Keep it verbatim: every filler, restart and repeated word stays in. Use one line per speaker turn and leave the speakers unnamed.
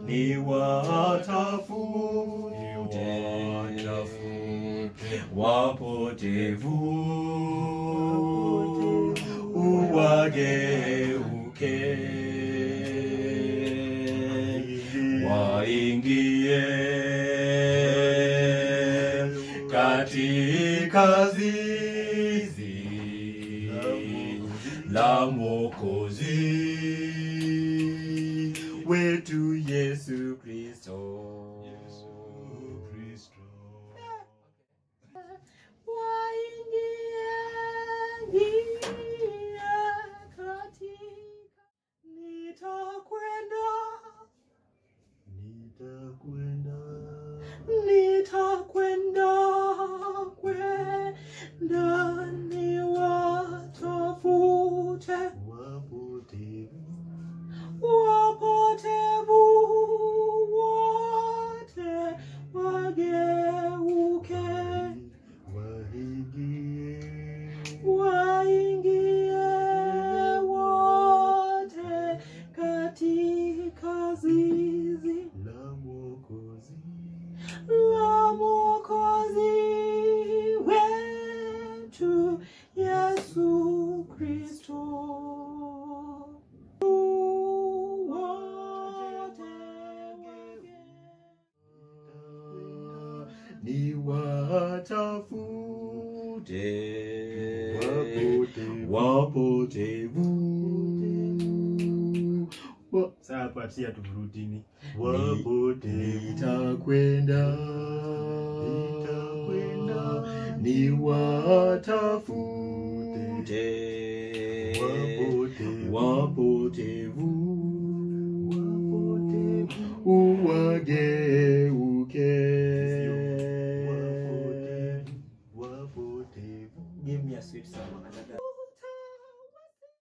ni watafute wapotevu, uwageuke waingie katika zizi la Mwokozi wetu Yesu Kristo.
Nitakwenda,
Nitakwenda, kwenda ni watafute
wapotevu,
wapotevu wote wageuke,
waingie,
waingie wote katika zizi
la Mwokozi,
la Mwokozi wetu Yesu Kristo.
ni watafute wapotevu,
Sasa patia tuvrudini.
wapotevu. Nitakwenda, nitakwenda, ni watafute wapotevu, uwageuke.
Give me a sweet song.